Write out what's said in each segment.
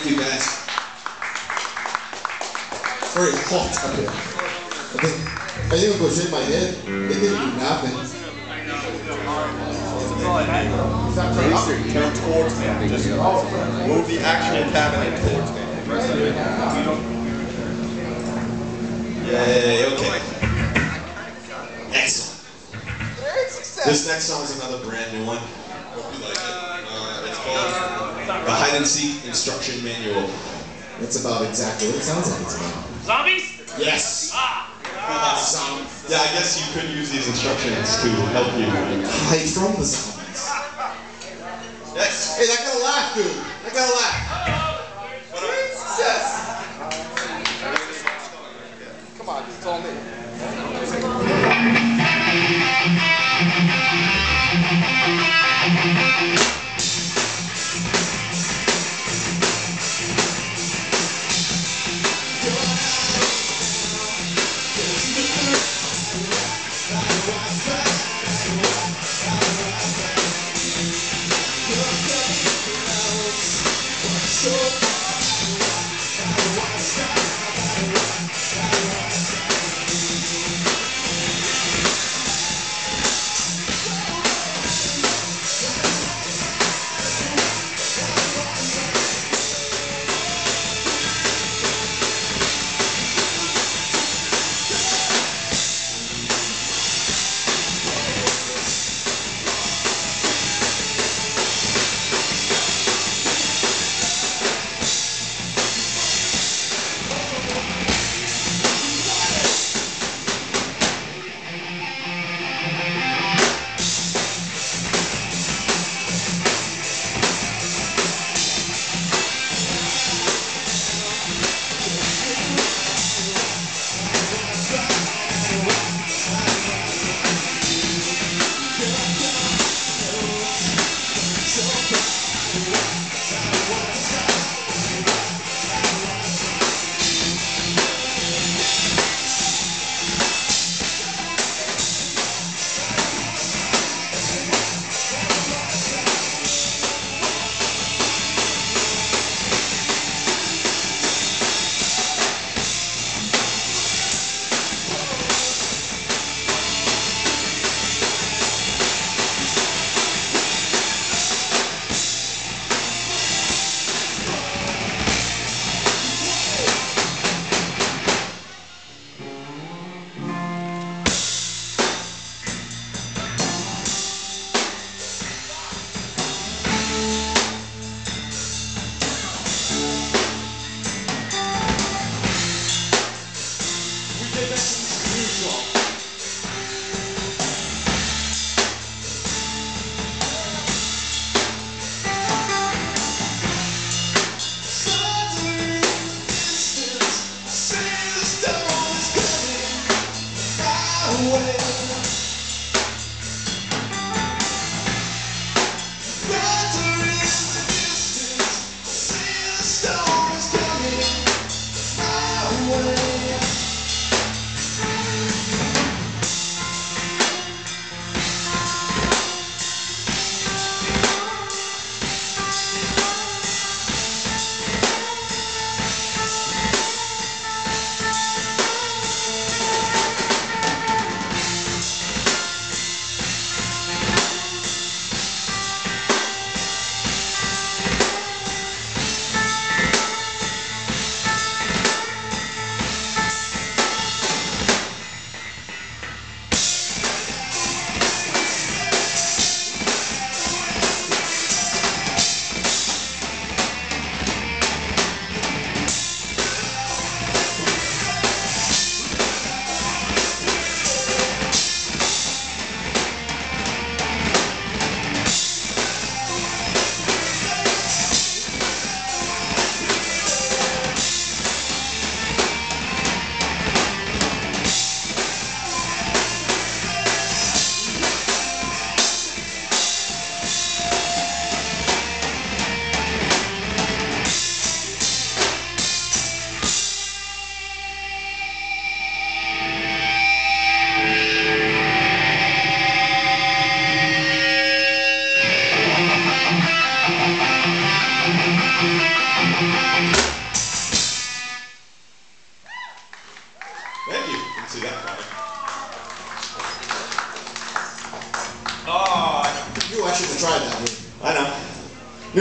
Thank you, guys. It's very hot up here. I think I'm going to shake my head. They didn't do nothing. Turn towards me. Just move the actual cabinet towards me. Yay, okay. Excellent. This next song is another brand new one. Hope you like it. It's called The Hide and Seek Instruction Manual. That's about exactly what it sounds like it's about. Zombies? Yes! Yeah, I guess you could use these instructions to help you. Hide from the zombies. Yes! Hey, that got a laugh, dude. That got a laugh. Great success. Come on, it's all me.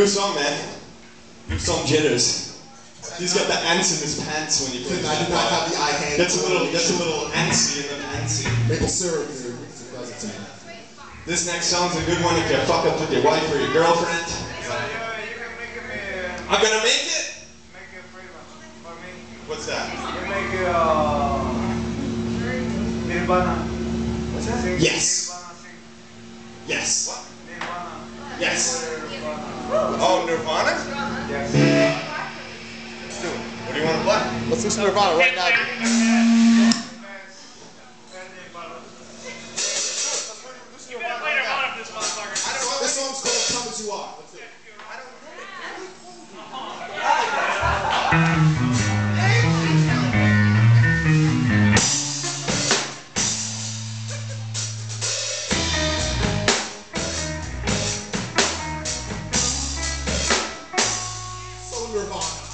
New song, man. New song, Jitters. He's got the ants in his pants when he plays. I do not have the eye hand. That's a little antsy in the pantsy. Maple syrup, dude. 2010. This next song's a good one if you fuck up with your wife or your girlfriend. I'm gonna make it. What's that? Nirvana. What's that? Yes. Yes. What? Nirvana. Yes. Oh, Nirvana? Yes. Let's do it. What do you want to play? Let's listen to Nirvana right now. This song's called Come As You Are. Let's do it. So Nirvana.